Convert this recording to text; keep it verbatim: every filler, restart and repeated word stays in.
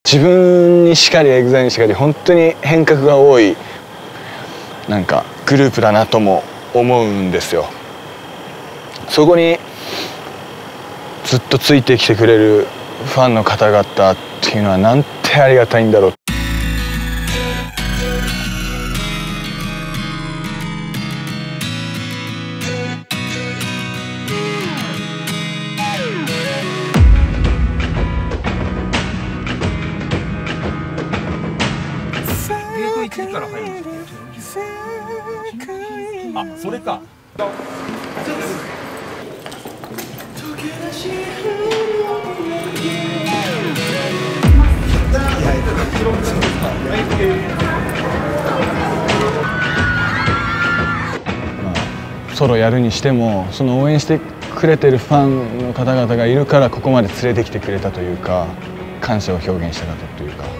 自分にしかりエグザイルにしかり本当に変革が多いなんかグループだなとも思うんですよ。そこにずっとついてきてくれるファンの方々っていうのはなんてありがたいんだろう。 いちじから入るんですか？あ、それか。 ソロやるにしてもその応援してくれてるファンの方々がいるからここまで連れてきてくれたというか感謝を表現したかったというか。